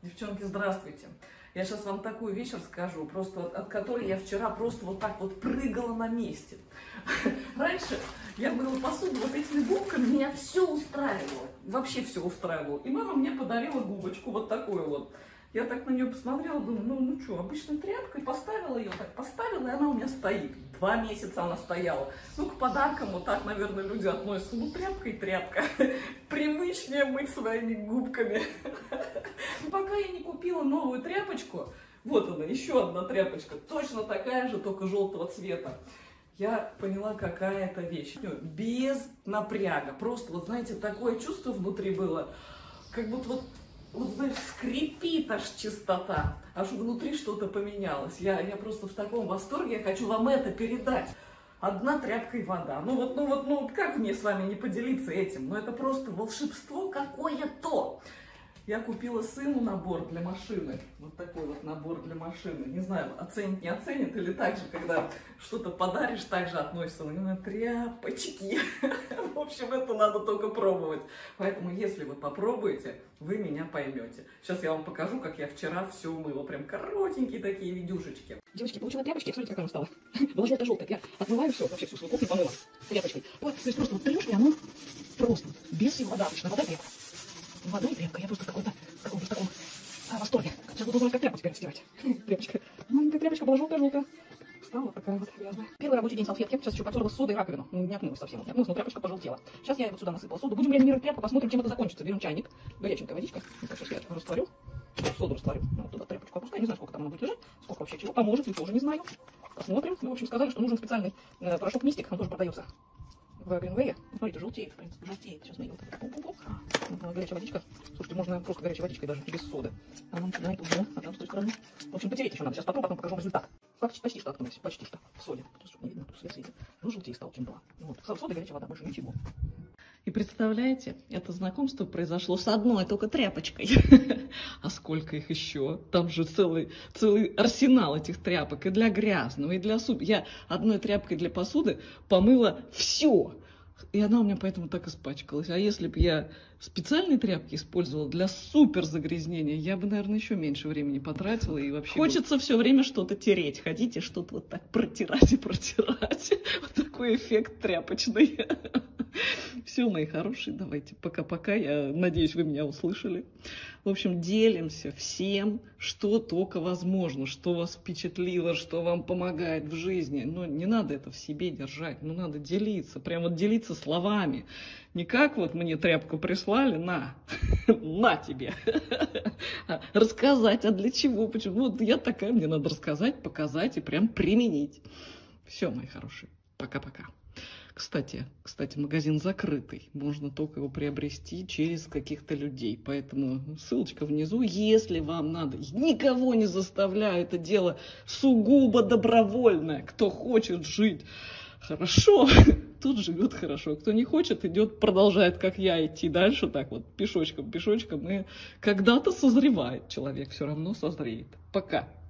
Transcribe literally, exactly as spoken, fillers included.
Девчонки, здравствуйте. Я сейчас вам такую вещь расскажу, просто от, от которой я вчера просто вот так вот прыгала на месте. Раньше я мыла посуду вот этими губками, меня все устраивало, вообще все устраивало. И мама мне подарила губочку вот такую вот. Я так на нее посмотрела, думаю, ну, ну что, обычной тряпкой, поставила ее, так поставила, и она у меня стоит. Два месяца она стояла. Ну, к подаркам вот так, наверное, люди относятся. Ну, тряпка и тряпка. Привычнее мыть своими губками. Пока я не купила новую тряпочку, вот она, еще одна тряпочка, точно такая же, только желтого цвета. Я поняла, какая это вещь. Без напряга. Просто, вот знаете, такое чувство внутри было, как будто вот, вот знаешь, скрипит аж чистота, аж внутри что-то поменялось. Я, я просто в таком восторге, я хочу вам это передать. Одна тряпка и вода. Ну вот, ну вот, ну как мне с вами не поделиться этим? Ну это просто волшебство какое-то. Я купила сыну набор для машины. Вот такой вот набор для машины. Не знаю, оценит, не оценит, или так же, когда что-то подаришь, так же относится. Ну, тряпочки. В общем, это надо только пробовать. Поэтому, если вы попробуете, вы меня поймете. Сейчас я вам покажу, как я вчера все умыла. Прям коротенькие такие видюшечки. Девочки, получила тряпочки, смотрите, какая она стала. Была желтая-желтая. Я отмываю все, вообще всю свою кухню помыла тряпочкой. Вот, то есть просто вот трешь, и оно просто без всего. Вода, точно, вода тряпка. Вода и тряпка. Я просто какой-то в каком-то таком а, восторге. Сейчас буду знать, как тряпку теперь стирать. Тряпочка. Маленькая тряпочка была желтая-желтая. Стала такая вот грязная. Первый рабочий день салфетки. Сейчас еще потерла с содой раковину. Ну, не отмылась совсем. Не отмылась, но тряпочка пожелтела. Сейчас я вот сюда насыпала соду. Будем реанимировать тряпку, посмотрим, чем это закончится. Берем чайник. Горяченькая водичка. Так, сейчас я растворю. Соду растворю. Ну, вот туда тряпочку опускаю. Не знаю, сколько там она будет лежать. Сколько вообще чего. Поможет, я тоже не знаю. Посмотрим. Ну, в общем, сказали, что нужен специальный э, порошок Мистик. Он тоже продается в Гринвее. Смотрите, желтеет, в принципе, желтеет. Сейчас мы ее вот горячая водичка. Слушайте, можно просто горячей водичкой, даже без соды. Она начинает уже, а там с той стороны. В общем, потереть еще надо. Сейчас потом, потом покажу результат. Почти, почти что откнулись, почти что в соде. Сейчас, чтобы не видно, тут свет светит. Ну, желтее стал, чем была. Вот, сода и горячая вода, больше ничего. И представляете, это знакомство произошло с одной только тряпочкой. А сколько их еще? Там же целый, целый арсенал этих тряпок. И для грязного, и для супа. Я одной тряпкой для посуды помыла все. И она у меня поэтому так испачкалась. А если бы я специальные тряпки использовала для супер загрязнения, я бы, наверное, еще меньше времени потратила. И вообще хочется все время что-то тереть. Хотите что-то вот так протирать и протирать? Вот такой эффект тряпочный. Все, мои хорошие, давайте пока-пока. Я надеюсь, вы меня услышали. В общем, делимся всем, что только возможно, что вас впечатлило, что вам помогает в жизни. Но не надо это в себе держать, ну надо делиться, прям вот делиться словами. Не как вот мне тряпку прислали, на, на тебе. Рассказать, а для чего, почему. Вот я такая, мне надо рассказать, показать и прям применить. Все, мои хорошие, пока-пока. Кстати, кстати, магазин закрытый, можно только его приобрести через каких-то людей, поэтому ссылочка внизу, если вам надо. Никого не заставляю, это дело сугубо добровольное, кто хочет жить хорошо, тот живет хорошо, кто не хочет, идет, продолжает, как я, идти дальше, так вот, пешочком, пешочком, и когда-то созревает человек, все равно созреет. Пока.